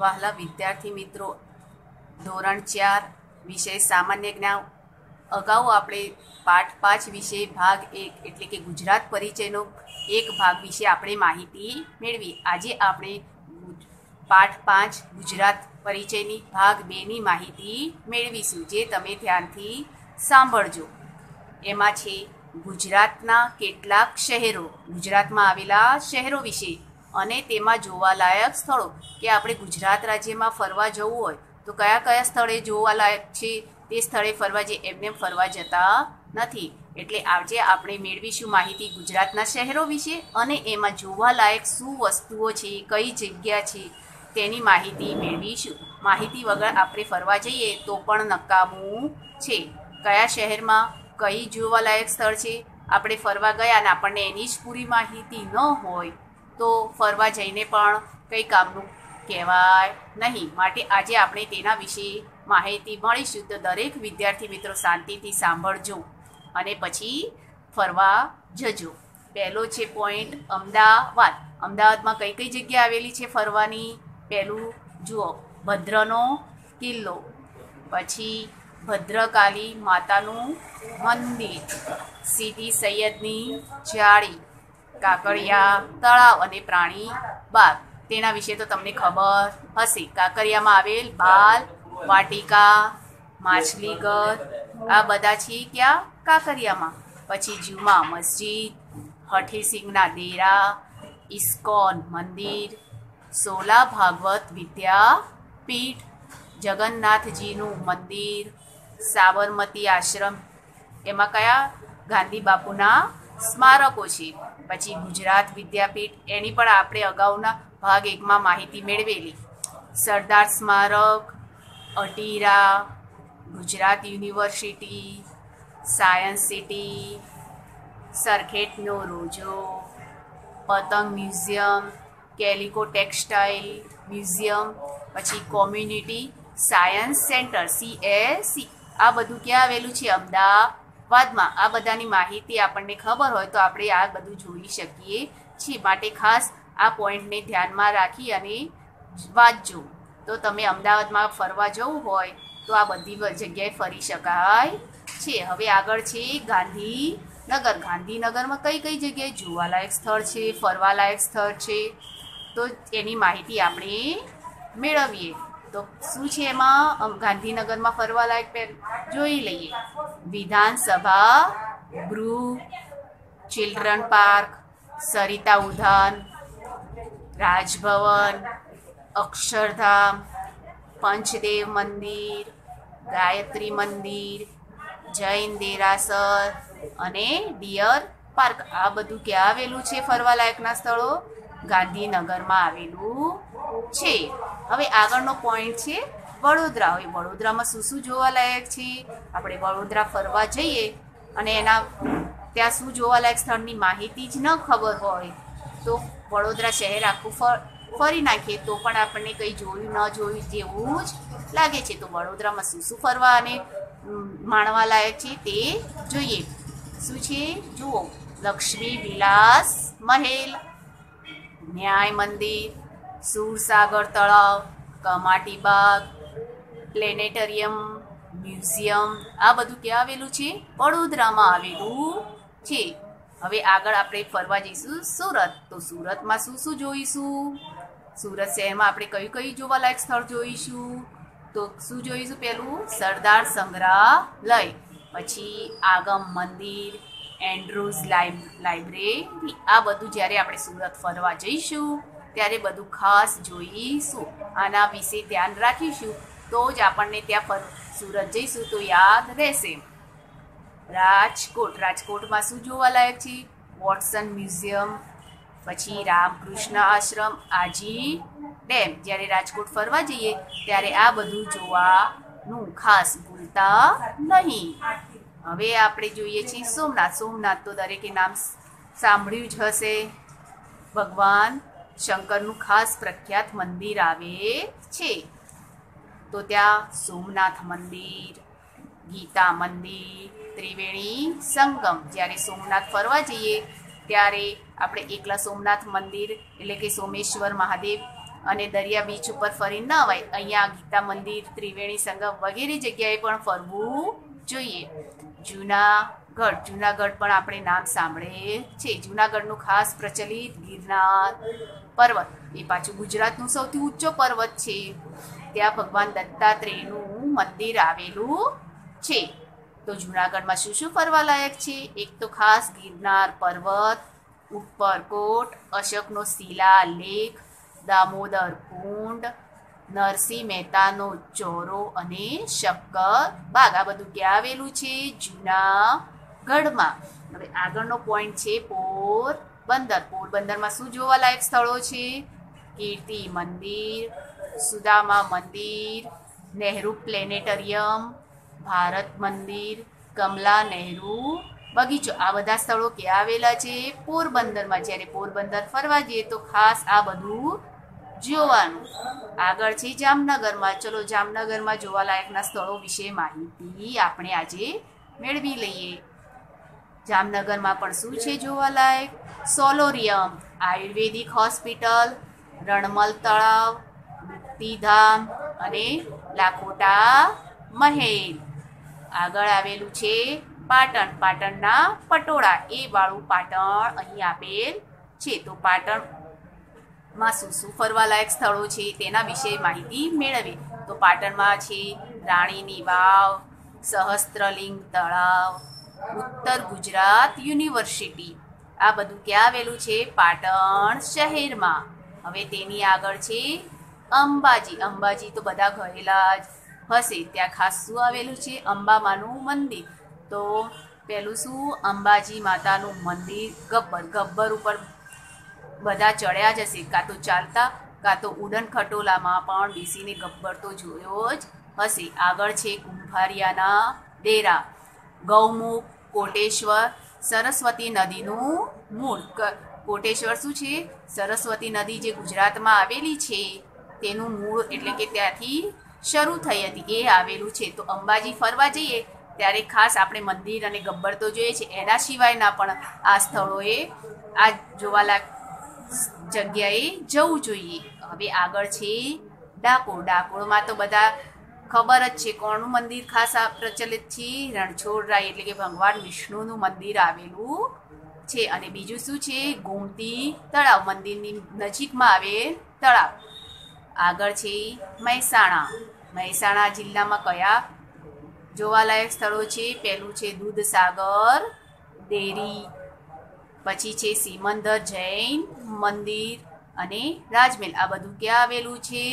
વહાલા વિદ્યાર્થી મિત્રો, ધોરણ 4 વિષય સામાન્ય જ્ઞાન અગાઉ આપણે પાઠ 5 વિશે ભાગ 1 એટલે કે ગુજરાત પરિચયનો એક ભાગ વિશે આપણે માહિતી મેળવી. આજે આપણે પાઠ 5 ગુજરાત પરિચયની ભાગ 2ની માહિતી મેળવીશું, જે તમે ધ્યાનથી સાંભળજો. એમાં છે ગુજરાતના કેટલાક શહેરો, ગુજરાતમાં આવેલા શહેરો વિશે અને તેમાં જોવાલાયક સ્થળો. કે આપણે ગુજરાત રાજ્યમાં ફરવા જવું હોય તો કયા કયા સ્થળે જોવાલાયક છે, તે સ્થળે ફરવા જઈએ, એમને ફરવા જતા નથી. એટલે આજે આપણે મેળવીશું માહિતી ગુજરાતના શહેરો વિશે અને એમાં જોવાલાયક શું વસ્તુઓ છે, કઈ જગ્યા છે, તેની માહિતી મેળવીશું. માહિતી વગર આપણે ફરવા જઈએ તો પણ નકામું છે. કયા શહેરમાં કઈ જોવાલાયક સ્થળ છે, આપણે ફરવા ગયા અને આપણને એની જ પૂરી માહિતી ન હોય તો ફરવા જઈને પણ કંઈ કામનું કહેવાય નહીં. માટે આજે આપણે તેના વિશે માહિતી મળીશું. તો દરેક વિદ્યાર્થી મિત્રો શાંતિથી સાંભળજો અને પછી ફરવા જજો. પહેલો છે પોઈન્ટ અમદાવાદ. અમદાવાદમાં કઈ કઈ જગ્યા આવેલી છે ફરવાની? પહેલું જુઓ, ભદ્રનો કિલ્લો, પછી ભદ્રકાલી માતાનું મંદિર, સીદી સૈયદની જાળી, કાકડિયા તળાવ અને પ્રાણી બાગ. તેના વિશે તો તમને ખબર હશે. કાંકરિયામાં આવેલ બાલ વાટિકા, માછલીઘર, આ બધા છે ક્યાં? કાંકરિયામાં. પછી જુમા મસ્જિદ, હઠીસિંગના ડેરા, ઇસ્કોન મંદિર, સોલા ભાગવત વિદ્યાપીઠ, જગન્નાથજીનું મંદિર, સાબરમતી આશ્રમ, એમાં કયા? ગાંધી બાપુના સ્મારકો છે. પછી ગુજરાત વિદ્યાપીઠ, એની પણ આપણે અગાઉના ભાગ 1માં માહિતી મેળવેલી. Sardar Smarak, ATIRA, Gujarat university, science city, સરખેજનો રોજો, પતંગ મ્યુઝિયમ, કેલિકો ટેક્સટાઇલ મ્યુઝિયમ, પછી કોમ્યુનિટી સાયન્સ સેન્ટર CSC. આ બધું ક્યાં આવેલું છે? અમદાવાદમાં. આ બધાની માહિતી આપણને ખબર હોય તો આપણે આ બધું જોઈ શકીએ છીએ. માટે ખાસ આ પોઈન્ટને ધ્યાનમાં રાખી અને વાંચજો. તો તમે અમદાવાદમાં ફરવા જવું હોય તો આ બધી જગ્યાએ ફરી શકાય છે. હવે આગળ છે ગાંધીનગર. ગાંધીનગરમાં કઈ કઈ જગ્યાએ જોવાલાયક સ્થળ છે, ફરવાલાયક સ્થળ છે, તો એની માહિતી આપણે મેળવીએ. તો શું છે એમાં ગાંધીનગરમાં ફરવાલાયક? જોઈ લઈએ. વિધાનસભા ગૃહ, ચિલ્ડ્રન પાર્ક, સરિતા ઉદ્યાન, રાજભવન, અક્ષરધામ, પંચદેવ મંદિર, ગાયત્રી મંદિર, જૈન દેરાસર અને ડિયર પાર્ક. આ બધું ક્યાં આવેલું છે? ફરવાલાયકના સ્થળો ગાંધીનગરમાં આવેલું છે. હવે આગળનો પોઈન્ટ છે વડોદરા. હવે વડોદરામાં શું શું જોવાલાયક છે? આપણે વડોદરા ફરવા જઈએ અને એના ત્યાં શું જોવાલાયક સ્થળની માહિતી જ ન ખબર હોય તો વડોદરા શહેર આખું ફરી નાખીએ તો પણ આપણને કંઈ જોયું ન જોયું જેવું જ લાગે છે. તો વડોદરામાં શું શું ફરવા અને માણવા લાયક છે તે જોઈએ. શું છે? જુઓ, લક્ષ્મી વિલાસ મહેલ, ન્યાય મંદિર, સુરસાગર તળાવ, કમાટી બાગ, પ્લેનેટરિયમ, મ્યુઝિયમ. આ બધું ક્યાં આવેલું છે? વડોદરામાં આવેલું છે. હવે આગળ આપણે ફરવા જઈશું સુરત. તો સુરતમાં શું શું જોઈશું? સુરત શહેરમાં આપણે કયું કયું જોવાલાયક સ્થળ જોઈશું? તો શું જોઈશું? પહેલું સરદાર સંગ્રહાલય, પછી આગમ મંદિર, એન્ડ્રુઝ લાઇબ્રેરી. આ બધું જ્યારે આપણે સુરત ફરવા જઈશું ત્યારે બધું ખાસ જોઈશું. આના વિશે ધ્યાન રાખીશું તો જ આપણને ત્યાં સુરત જઈશું તો યાદ રહેશે. રાજકોટ. રાજકોટમાં શું જોવાલાયક છે? વોટસન મ્યુઝિયમ, પછી રામકૃષ્ણ આશ્રમ, આજી ડેમ. જ્યારે રાજકોટ ફરવા જઈએ ત્યારે આ બધું જોવાનું ખાસ ભૂલતા નહીં. હવે આપણે જોઈએ છીએ સોમનાથ. સોમનાથ તો દરેકે નામ સાંભળ્યું જ હશે. ભગવાન શંકરનું ખાસ પ્રખ્યાત મંદિર આવે છે. તો ત્યાં સોમનાથ મંદિર, ગીતા મંદિર, ત્રિવેણી સંગમ. જ્યારે સોમનાથ ફરવા જઈએ ત્યારે આપણે એકલા સોમનાથ મંદિર એટલે કે સોમેશ્વર મહાદેવ અને દરિયા બીચ ઉપર ફરી ન અવાય. અહીંયા ગીતા મંદિર, ત્રિવેણી સંગમ વગેરે જગ્યાએ પણ ફરવું જોઈએ. જુનાગઢ પણ આપણે નામ સાંભળે છે. જુનાગઢનું ખાસ પ્રચલિત ગિરનાર પર્વત, એ પાછું ગુજરાતનું સૌથી ઊંચો પર્વત છે. ત્યાં ભગવાન દત્તાત્રેયનું મંદિર આવેલું છે. તો જુનાગઢમાં શું શું ફરવા લાયક છે? એક તો ખાસ ગિરનાર પર્વત, ઉપરકોટ, અશોકનો શિલાલેખ, દામોદર કુંડ, નરસિંહ મહેતાનો ચોરો અને શક્કર બાગ. આ બધું ક્યાં આવેલું છે? જુનાગઢમાં. હવે આગળનો પોઈન્ટ છે પોરબંદર. પોરબંદરમાં શું જોવાલાયક સ્થળો છે? કીર્તિ મંદિર, સુદામા મંદિર, નહેરુ પ્લેનેટરિયમ, ભારત મંદિર, કમલા નહેરુ બગીચો. આ બધા સ્થળો ક્યાં આવેલા છે? પોરબંદરમાં. જ્યારે પોરબંદર ફરવા જઈએ તો ખાસ આ બધું જોવાનું. આગળ છે જામનગરમાં. ચલો જામનગરમાં જોવાલાયકના સ્થળો વિશે માહિતી આપણે આજે મેળવી લઈએ. જામનગરમાં પણ શું છે જોવાલાયક? સોલોરિયમ, આયુર્વેદિક હોસ્પિટલ, રણમલ તળાવ, મુક્તિધામ અને લાખોટા મહેલ. આગળ આવેલું છે પાટણ. પાટણના પટોળા, એ વાળું પાટણ અહીં આપેલ છે. તો પાટણમાં શું શું ફરવાલાયક સ્થળો છે તેના વિશે માહિતી મેળવીએ. તો પાટણમાં છે રાણીની વાવ, સહસ્ત્રલિંગ તળાવ, ઉત્તર ગુજરાત યુનિવર્સિટી. આ બધું ક્યાં આવેલું છે? પાટણ શહેરમાં. હવે તેની આગળ છે અંબાજી. અંબાજી તો બધા ગયેલા જ હશે. ત્યાં ખાસ શું આવેલું છે? અંબામાનું મંદિર. તો પેલું શું? અંબાજી માતાનું મંદિર. ગબ્બર ઉપર બધા ચડ્યા જ હશે, કાં તો ચાલતા કાં તો ઉડન ખટોલામાં પણ બેસીને ગબ્બર તો જોયો જ હશે. આગળ છે કુંભારિયાના ડેરા, ગૌમુખ, કોટેશ્વર, સરસ્વતી નદીનું મૂળ. કોટેશ્વર શું છે? સરસ્વતી નદી જે ગુજરાતમાં આવેલી છે તેનું મૂળ, એટલે કે ત્યાંથી શરૂ થઈ હતી, એ આવેલું છે. તો અંબાજી ફરવા જઈએ ત્યારે ખાસ આપણે મંદિર અને ગબ્બર તો જોઈએ છે, એના સિવાયના પણ આ સ્થળોએ, આ જોવાલાયક જગ્યાએ જવું જોઈએ. હવે આગળ છે ડાકોર. ડાકોરમાં તો બધા ખબર જ છે કોણનું મંદિર ખાસ પ્રચલિત છે? રણછોડરાય એટલે કે ભગવાન વિષ્ણુનું મંદિર આવેલું છે. અને બીજું શું છે? ગોમતી તળાવ, મંદિરની નજીકમાં આવેલ તળાવ. આગળ છે મહેસાણા. મહેસાણા જિલ્લામાં કયા જોવાલાયક સ્થળો છે? પહેલું છે દૂધસાગર ડેરી, પછી છે સિમંદર જૈન મંદિર અને રાજમહેલ. આ બધું ક્યાં આવેલું છે?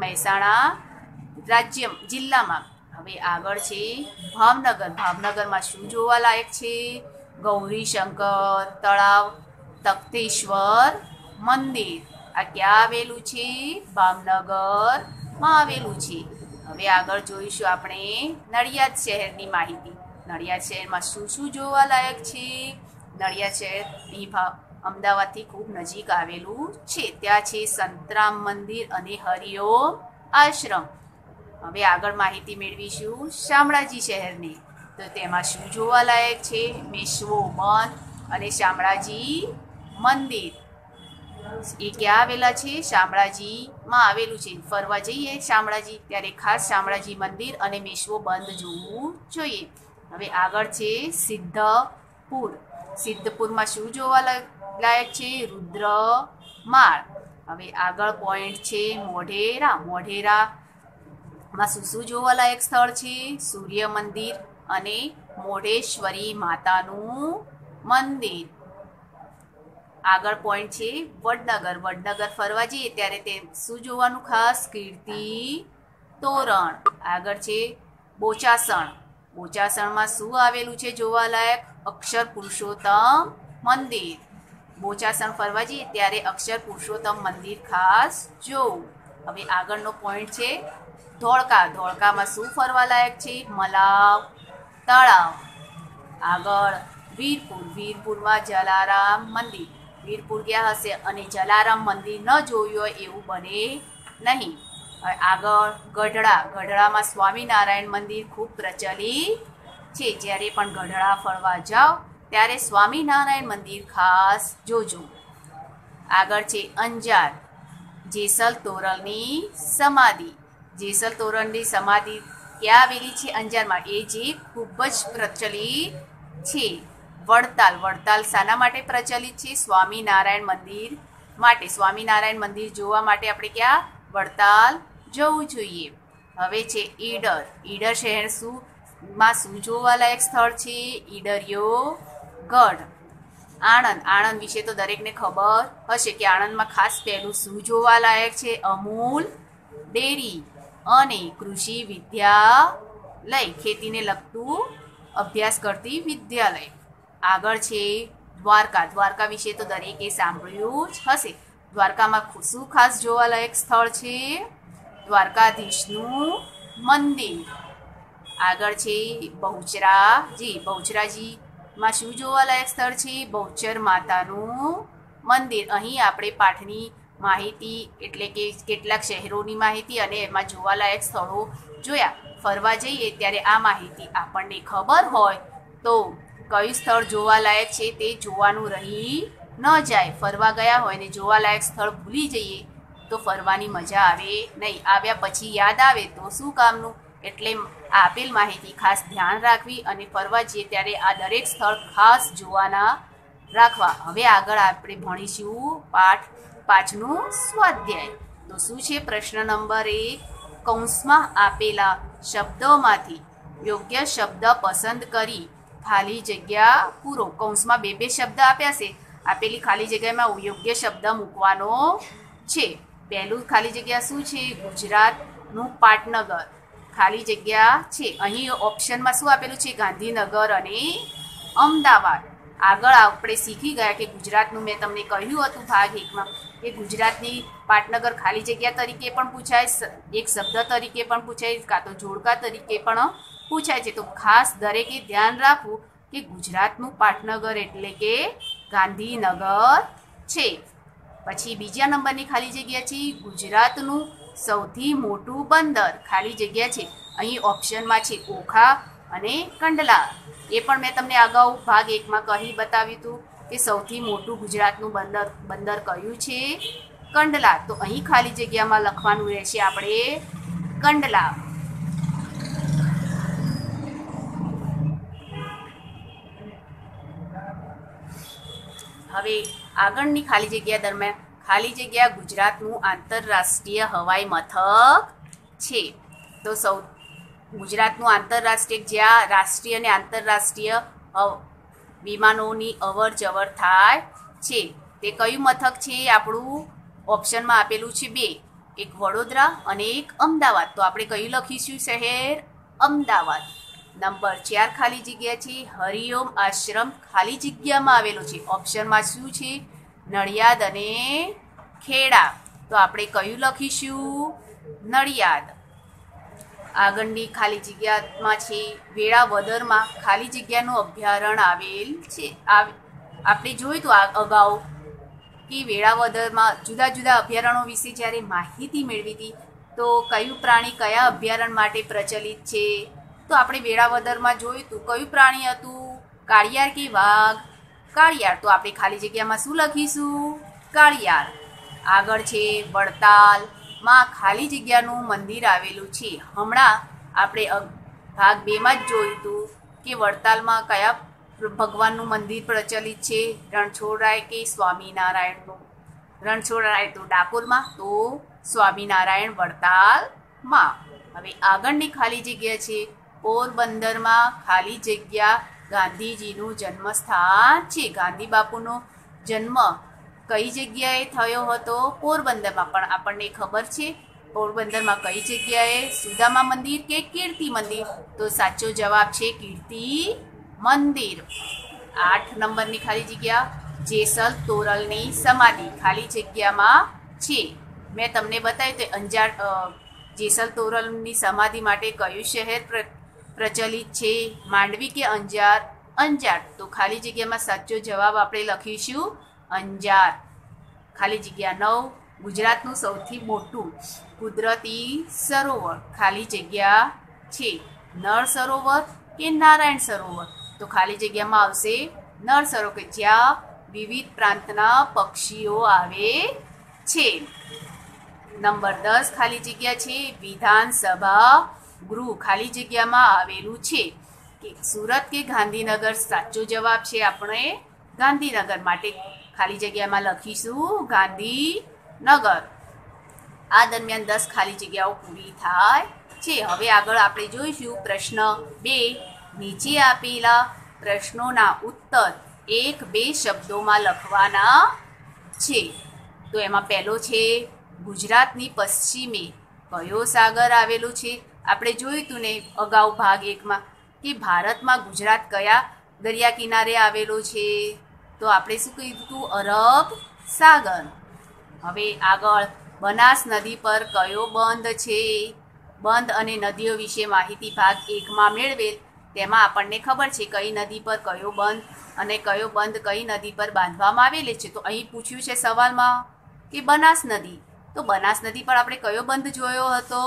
મહેસાણા જિલ્લામાં. હવે આગળ છે ભાવનગર. ભાવનગરમાં શું જોવાલાયક છે? ગૌરીશંકર તળાવ, તખ્તેશ્વર મંદિર. આ ક્યાં આવેલું છે? ભાવનગરમાં આવેલું છે. હવે આગળ જોઈશું આપણે નડિયાદ શહેરની માહિતી. નડિયાદ શહેરમાં શું શું જોવાલાયક છે? નડિયાદ શહેર અમદાવાદથી ખૂબ નજીક આવેલું છે. ત્યાં છે સંતરામ મંદિર અને હરિઓમ આશ્રમ. હવે આગળ માહિતી મેળવીશું શામળાજી શહેરની. તો તેમાં શું જોવાલાયક છે? મેશ્વો બંધ અને શામળાજી મંદિર. એ ક્યાં આવેલા છે? શામળાજીમાં આવેલું છે. ફરવા જઈએ શામળાજી ત્યારે ખાસ શામળાજી મંદિર અને મેશ્વો બંધ જોવું જોઈએ. હવે આગળ છે સિદ્ધપુર. સિદ્ધપુરમાં શું જોવાલાયક છે? રુદ્રમાળ. હવે આગળ પોઈન્ટ છે મોઢેરા. મોઢેરામાં શું જોવાલાયક સ્થળ છે? સૂર્ય મંદિર અને મોઢેશ્વરી માતાનું મંદિર. આગળ પોઈન્ટ છે વડનગર. વડનગર ફરવા જઈએ ત્યારે તે શું જોવાનું ખાસ? કીર્તિ તોરણ. આગળ છે બોચાસણ. બોચાસણમાં શું આવેલું છે જોવાલાયક? અક્ષર પુરુષોત્તમ મંદિર. બોચાસણ ફરવા જઈએ ત્યારે અક્ષર પુરુષોત્તમ મંદિર ખાસ જોવું. હવે આગળનો પોઈન્ટ છે ધોળકા. ધોળકામાં શું ફરવાલાયક છે? મલાવ તળાવ. આગળ વીરપુર. વીરપુરમાં જલારામ મંદિર. વીરપુર ગયા હશે અને જલારામ મંદિર ન જોયું હોય એવું બને નહીં. આગળ ગઢડા. ગઢડામાં સ્વામિનારાયણ મંદિર ખૂબ પ્રચલિત છે. જ્યારે પણ ગઢડા ફરવા જાઓ ત્યારે સ્વામિનારાયણ મંદિર ખાસ જોજો. આગળ છે અંજાર. જેસલ તોરલની સમાધિ. જેસલ તોરલની સમાધિ ક્યાં આવેલી છે? અંજારમાં. એ જે ખૂબ જ પ્રચલિત છે. વડતાલ. વડતાલ શાના માટે પ્રચલિત છે? સ્વામિનારાયણ મંદિર માટે. સ્વામિનારાયણ મંદિર જોવા માટે આપણે ક્યાં? વડતાલ જવું જોઈએ. હવે છે ઈડર. ઈડર શહેર શું જોવાલાયક સ્થળ છે? ઈડરિયો ગઢ. આણંદ. આણંદ વિશે તો દરેકને ખબર હશે કે આણંદમાં ખાસ પહેલું શું જોવાલાયક છે? અમૂલ ડેરી અને કૃષિ વિદ્યાલય, ખેતીને લગતું અભ્યાસ કરતી વિદ્યાલય. આગળ છે દ્વારકા. દ્વારકા વિશે તો દરેકે સાંભળ્યું જ હશે. દ્વારકામાં શું ખાસ જોવાલાયક સ્થળ છે? દ્વારકાધીશનું મંદિર. આગળ છે બહુચરાજી. બહુચરાજીમાં શું જોવાલાયક સ્થળ છે? બહુચર માતાનું મંદિર. અહીં આપણે પાઠની માહિતી એટલે કે કેટલાક શહેરોની માહિતી અને એમાં જોવાલાયક સ્થળો જોયા. ફરવા જઈએ ત્યારે આ માહિતી આપણને ખબર હોય તો કયું સ્થળ જોવાલાયક છે તે જોવાનું રહી ન જાય. ફરવા ગયા હોય ને જોવાલાયક સ્થળ ભૂલી જઈએ તો ફરવાની મજા આવે નહીં. આવ્યા પછી યાદ આવે તો શું કામનું? એટલે આપેલ માહિતી ખાસ ધ્યાન રાખવી અને ફરવા જઈએ ત્યારે આ દરેક સ્થળ ખાસ જોવાના રાખવા. હવે આગળ આપણે ભણીશું પાઠ 5નું સ્વાધ્યાય. તો શું છે? પ્રશ્ન નંબર 1. કૌંસમાં આપેલા શબ્દોમાંથી યોગ્ય શબ્દ પસંદ કરી ખાલી જગ્યા પૂરો. કૌંસમાં બે શબ્દ આપ્યા છે. આપેલી ખાલી જગ્યામાં યોગ્ય શબ્દ મૂકવાનો છે. પહેલું ખાલી જગ્યા શું છે? ગુજરાતનું પાટનગર ખાલી જગ્યા છે. અહીં ઓપ્શનમાં શું આપેલું છે? ગાંધીનગર અને અમદાવાદ. આગળ આપણે શીખી ગયા કે ગુજરાતનું મેં તમને કહ્યું હતું ભાગ 1માં કે ગુજરાતની પાટનગર ખાલી જગ્યા તરીકે પણ પૂછાય, એક શબ્દ તરીકે પણ પૂછાય, કાં તો જોડકા તરીકે પણ પૂછાય છે. તો ખાસ દરેકે ધ્યાન રાખવું કે ગુજરાતનું પાટનગર એટલે કે ગાંધીનગર છે. પછી બીજા નંબરની ખાલી જગ્યા છે ગુજરાતનું સૌથી મોટું બંદર ખાલી જગ્યા છે. અહીં ઓપ્શનમાં છે ઓખા અને કંડલા. એ પણ મેં તમને અગાઉ ભાગ 1માં કહી બતાવ્યું હતું કે સૌથી મોટું ગુજરાતનું બંદર કયું છે? કંડલા. તો અહીં ખાલી જગ્યામાં લખવાનું રહેશે આપણે કંડલા. હવે આગળની ખાલી જગ્યા દરમિયાન ખાલી જગ્યા ગુજરાતનું આંતરરાષ્ટ્રીય હવાઈ મથક છે. તો ગુજરાતનું આંતરરાષ્ટ્રીય જ્યાં રાષ્ટ્રીય અને આંતરરાષ્ટ્રીય વિમાનોની અવર જવર થાય છે તે કયું મથક છે? આપણું ઓપ્શનમાં આપેલું છે 2, એક વડોદરા અને એક અમદાવાદ. તો આપણે કયું લખીશું? શહેર અમદાવાદ. નંબર 4 ખાલી જગ્યા છે હરિઓમ આશ્રમ ખાલી જગ્યામાં આવેલો છે. ઓપ્શનમાં શું છે? નડિયાદ અને ખેડા. તો આપણે કયું લખીશું? નડિયાદ. આગળની ખાલી જગ્યામાં છે વેળાવદરમાં ખાલી જગ્યાનું અભયારણ્ય આવેલ છે. આપણે જોયું તો અગાઉ કે વેળાવદરમાં જુદા જુદા અભયારણ્યો વિશે જ્યારે માહિતી મેળવી હતી તો કયું પ્રાણી કયા અભયારણ્ય માટે પ્રચલિત છે? તો આપણે વેળાવદરમાં જોયું હતું કયું પ્રાણી હતું? કાળિયાર કે વાઘ? કાળિયાર. તો આપણે ખાલી જગ્યામાં શું લખીશું? કાળિયાર. આગળ છે વડતાલમાં ખાલી જગ્યાનું મંદિર આવેલું છે. હમણાં આપણે ભાગ 2માં જ જોયું હતું કે વડતાલમાં કયા ભગવાનનું મંદિર પ્રચલિત છે? રણછોડરાય કે સ્વામિનારાયણનું? રણછોડરાય તો ડાકોરમાં, તો સ્વામિનારાયણ વડતાલમાં. હવે આગળની ખાલી જગ્યા છે પોરબંદરમાં ખાલી જગ્યા ગાંધીજીનું જન્મસ્થાન છે. ગાંધી બાપુનો જન્મ કઈ જગ્યાએ થયો હતો? પોરબંદરમાં. પણ આપણને ખબર છે પોરબંદરમાં કઈ જગ્યાએ? સુદામા મંદિર કે કીર્તિ મંદિર? તો સાચો જવાબ છે કીર્તિ મંદિર. 8 નંબરની ખાલી જગ્યા જેસલ તોરલની સમાધિ ખાલી જગ્યામાં છે. મેં તમને બતાવ્યું તે અંજાર જેસલ તોરલની સમાધિ માટે કયું શહેર પ્રચલિત છે? માંડવી કે અંજાર? અંજાર. તો ખાલી જગ્યામાં સાચો જવાબ આપણે લખીશું અંજાર. ખાલી જગ્યા 9 ગુજરાતનું સૌથી મોટું કુદરતી સરોવર ખાલી જગ્યા છે. નળ સરોવર કે નારાયણ સરોવર? તો ખાલી જગ્યામાં આવશે નળ સરોવર કે જ્યાં વિવિધ પ્રાંતના પક્ષીઓ આવે છે. નંબર 10 ખાલી જગ્યા છે વિધાનસભા ગૃહ ખાલી જગ્યામાં આવેલું છે કે સુરત કે ગાંધીનગર. સાચો જવાબ છે આપણે ગાંધીનગર, માટે ખાલી જગ્યામાં લખીશું ગાંધીનગર. આ દરમિયાન 10 ખાલી જગ્યાઓ પૂરી થાય છે. હવે આગળ આપણે જોઈશું પ્રશ્ન 2. નીચે આપેલા પ્રશ્નોના ઉત્તર 1-2 શબ્દોમાં લખવાના છે. તો એમાં પહેલો છે ગુજરાતની પશ્ચિમે કયો સાગર આવેલો છે. આપણે જોયું હતું ને અગાઉ ભાગ 1માં કે ભારતમાં ગુજરાત કયા દરિયા કિનારે આવેલો છે. તો આપણે શું કીધું હતું? અરબ સાગર. હવે આગળ બનાસ નદી પર કયો બંધ છે. બંધ અને નદીઓ વિશે માહિતી ભાગ 1માં મેળવેલ. તેમાં આપણને ખબર છે કઈ નદી પર કયો બંધ અને કયો બંધ કઈ નદી પર બાંધવામાં આવેલો છે. તો અહીં પૂછ્યું છે સવાલમાં કે બનાસ નદી. તો બનાસ નદી પર આપણે કયો બંધ જોયો હતો?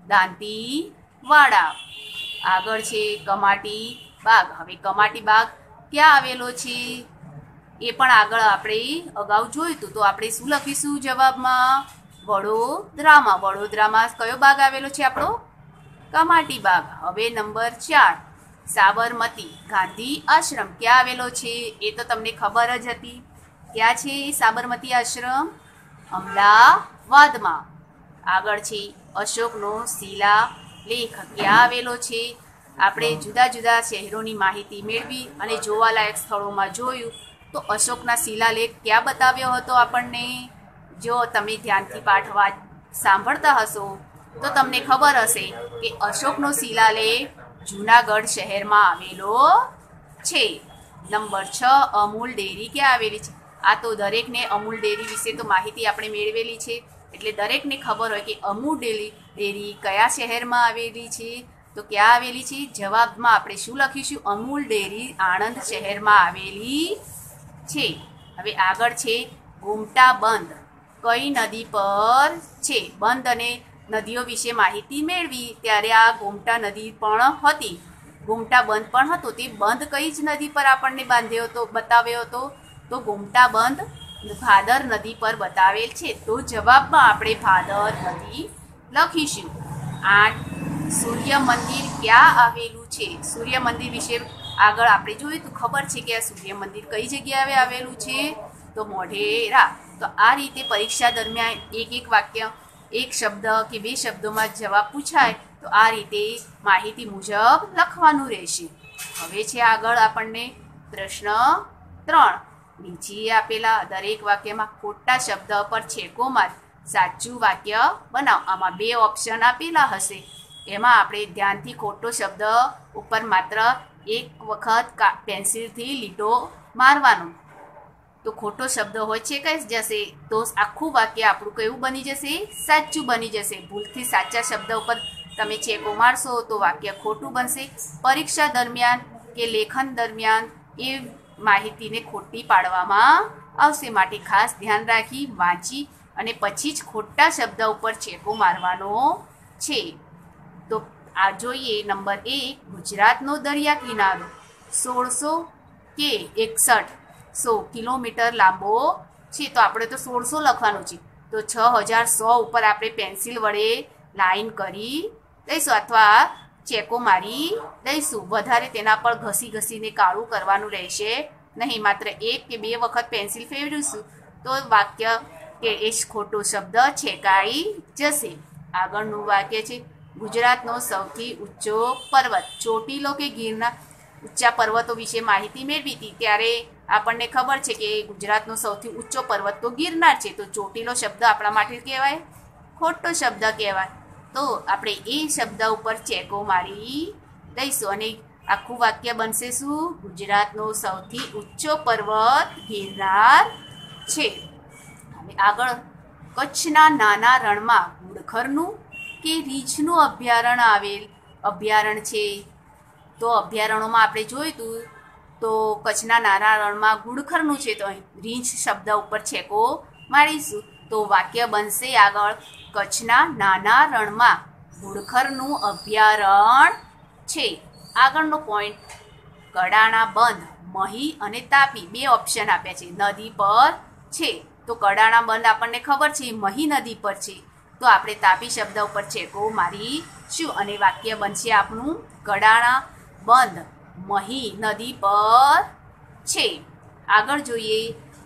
દાંતીવાડા. આગળ છે કમાટી બાગ. હવે કમાટી બાગ ક્યાં આવેલો છે એ પણ આગળ આપણે અગાઉ જોયું હતું. તો આપણે શું લખીશું જવાબમાં? વડોદરામાં. વડોદરામાં કયો બાગ આવેલો છે આપણો? કમાટી બાગ. હવે નંબર 4. સાબરમતી ગાંધી આશ્રમ ક્યાં આવેલો છે? એ તો તમને ખબર જ હતી. ક્યાં છે સાબરમતી આશ્રમ? અમદાવાદમાં. આગળ છે અશોકનો શિલાલેખ ક્યાં આવેલો છે? આપણે જુદા જુદા શહેરોની માહિતી મેળવી અને જોવાલાયક સ્થળોમાં જોયું. તો અશોકના શિલાલેખ ક્યાં બતાવ્યો હતો આપણને? જો તમે ધ્યાનથી પાઠ સાંભળતા હશો તો તમને ખબર હશે કે અશોકનો શિલાલેખ જૂનાગઢ શહેરમાં આવેલો છે. નંબર 6. અમૂલ ડેરી ક્યાં આવેલી છે? આ તો દરેકને અમૂલ ડેરી વિશે તો માહિતી આપણે મેળવેલી છે, એટલે દરેકને ખબર હોય કે અમૂલ ડેરી કયા શહેરમાં આવેલી છે. તો ક્યાં આવેલી છે? જવાબમાં આપણે શું લખીશું? અમૂલ ડેરી આણંદ શહેરમાં આવેલી છે. હવે આગળ છે ઘૂમટા બંધ કઈ નદી પર છે? બંધ અને નદીઓ વિશે માહિતી મેળવી ત્યારે આ ઘૂમટા નદી પણ હતી, ઘૂમટા બંધ પણ હતો. તે બંધ કઈ જ નદી પર આપણને બાંધ્યો હતો, બતાવ્યો હતો? તો ઘૂમટા બંધ ભાદર નદી પર બતાવેલ છે. તો જવાબમાં આપણે ભાદર નદી લખીશું. 8. સૂર્ય મંદિર ક્યાં આવેલું છે? સૂર્ય મંદિર વિશે આગળ આપણે જોયું તો ખબર છે કે આ સૂર્ય મંદિર કઈ જગ્યાએ આવેલું છે? તો મોઢેરા. તો આ રીતે પરીક્ષા દરમિયાન એક વાક્ય, એક શબ્દ કે 2 શબ્દોમાં જવાબ પૂછાય તો આ રીતે માહિતી મુજબ લખવાનું રહેશે. હવે છે આગળ આપણને પ્રશ્ન 3. નીચે આપેલા દરેક વાક્યમાં ખોટા શબ્દ પર છેકો માર સાચું વાક્ય બનાવો. આમાં 2 ઓપ્શન આપેલા હશે. એમાં આપણે ધ્યાનથી ખોટો શબ્દ ઉપર માત્ર એક વખત પેન્સિલથી લીટો મારવાનો. તો ખોટો શબ્દ હોય છે કઈ જશે તો આખું વાક્ય આપણું કેવું બની જશે? સાચું બની જશે. ભૂલથી સાચા શબ્દ ઉપર તમે છેકો મારશો તો વાક્ય ખોટું બનશે. પરીક્ષા દરમિયાન કે લેખન દરમિયાન એ માહિતીને ખોટી પાડવામાં આવશે, માટે ખાસ ધ્યાન રાખી વાંચી અને પછી જ ખોટા શબ્દ ઉપર છેકો મારવાનો છે. તો આ જોઈએ નંબર 1. ગુજરાતનો દરિયા કિનારો 1600 કે 6100 કિલોમીટર લાંબો છે. તો આપણે તો 1600 લખવાનું છે. તો 6100 ઉપર આપણે પેન્સિલ વડે લાઈન કરી દઈશું અથવા ચેકો મારી દઈશું. વધારે તેના પર ઘસીને કાળું કરવાનું રહેશે નહીં. માત્ર 1 કે 2 વખત પેન્સિલ ફેરવીશું તો વાક્ય કે એ ખોટો શબ્દ છેકાઈ જશે. આગળનું વાક્ય છે ગુજરાતનો સૌથી ઊંચો પર્વત. ચોટીલો કે ગીરના ઊંચા પર્વતો વિશે માહિતી મેળવી હતી ત્યારે આપણને ખબર છે કે ગુજરાતનો સૌથી ઊંચો પર્વત તો ગિરનાર છે. તો ચોટીલો શબ્દ આપણા માટે કહેવાય ખોટો શબ્દ કહેવાય. તો આપણે એ શબ્દ ઉપર ચેકો મારી દઈશું અને આખું વાક્ય બનશે શું? ગુજરાતનો સૌથી ઊંચો પર્વત ગિરનાર છે. હવે આગળ કચ્છના નાના રણમાં ઘુડખરનું કે રીંછનું અભયારણ્ય છે. તો અભયારણ્યોમાં આપણે જોયું હતું તો કચ્છના નાના રણમાં ઘુડખરનું છે. તો અહીં રીંછ શબ્દ ઉપર છેકો મારીશું તો વાક્ય બનશે આગળ કચ્છના નાના રણમાં ઘુડખરનું અભયારણ્ય છે. આગળનો પોઈન્ટ કડાણા બંધ મહી અને તાપી 2 ઓપ્શન આપ્યા છે. નદી પર છે તો કડાણા બંધ આપણને ખબર છે મહી નદી પર છે. તો આપણે તાપી શબ્દ ઉપર ચેકો મારીશું અને વાક્ય બનશે આપણું કડાણા બંધ મહી નદી પર છે. આગળ જોઈએ,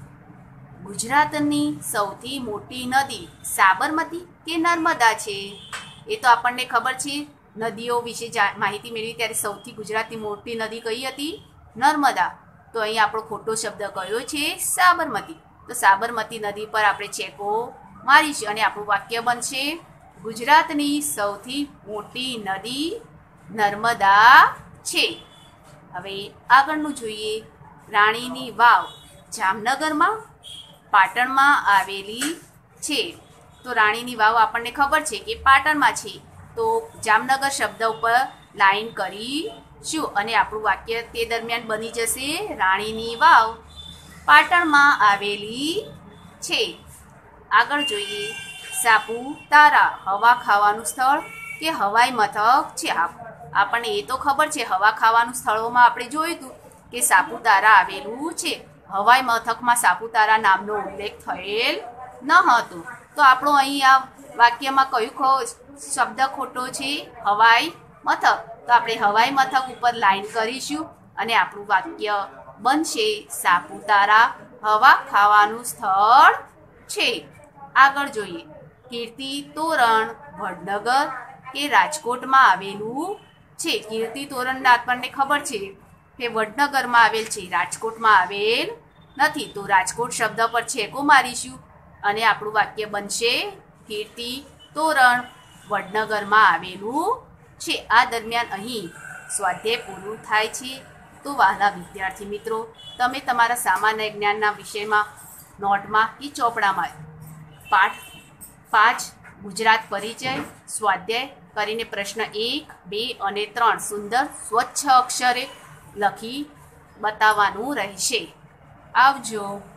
ગુજરાતની સૌથી મોટી નદી સાબરમતી કે નર્મદા છે? એ તો આપણને ખબર છે. નદીઓ વિશે માહિતી મેળવી ત્યારે સૌથી ગુજરાતની મોટી નદી કઈ હતી? નર્મદા. તો અહીં આપણો ખોટો શબ્દ કયો છે? સાબરમતી. તો સાબરમતી નદી પર આપણે ચેકો મારીશું અને આપણું વાક્ય બનશે ગુજરાતની સૌથી મોટી નદી નર્મદા છે. હવે આગળનું જોઈએ, રાણીની વાવ જામનગરમાં પાટણમાં આવેલી છે. તો રાણીની વાવ આપણને ખબર છે કે પાટણમાં છે. તો જામનગર શબ્દ ઉપર લાઈન કરીશું અને આપણું વાક્ય તે દરમિયાન બની જશે રાણીની વાવ પાટણમાં આવેલી છે. આગળ જોઈએ, સાપુતારા હવા ખાવાનું સ્થળ કે હવાઈ મથક છે? આપણને એ તો ખબર છે, હવા ખાવાનું સ્થળોમાં આપણે જોયું હતું કે સાપુતારા આવેલું છે. હવાઈ મથકમાં સાપુતારા નામનો ઉલ્લેખ થયેલ ન હતો. તો આપણો અહીં આ વાક્યમાં કયું શબ્દ ખોટો છે? હવાઈ મથક. તો આપણે હવાઈ મથક ઉપર લાઈન કરીશું અને આપણું વાક્ય બનશે સાપુતારા હવા ખાવાનું સ્થળ છે. આગળ જોઈએ, કીર્તિ તોરણ વડનગર કે રાજકોટમાં આવેલું છે? કીર્તિ તોરણ આપણને ખબર છે કે વડનગરમાં આવેલ છે, રાજકોટમાં આવેલ નથી. તો રાજકોટ શબ્દ પર છેકો મારીશું અને આપણું વાક્ય બનશે કીર્તિ તોરણ વડનગરમાં આવેલું છે. આ દરમિયાન અહીં સ્વાધ્યાય પૂરું થાય છે. તો વહાલા વિદ્યાર્થી મિત્રો, તમે તમારા સામાન્ય જ્ઞાનના વિષયમાં નોટમાં કે ચોપડામાં પાઠ 5 ગુજરાત પરિચય સ્વાધ્યાય કરીને પ્રશ્ન 1, 2 અને 3 સુંદર સ્વચ્છ અક્ષરે લખી બતાવવાનું રહેશે. આવજો.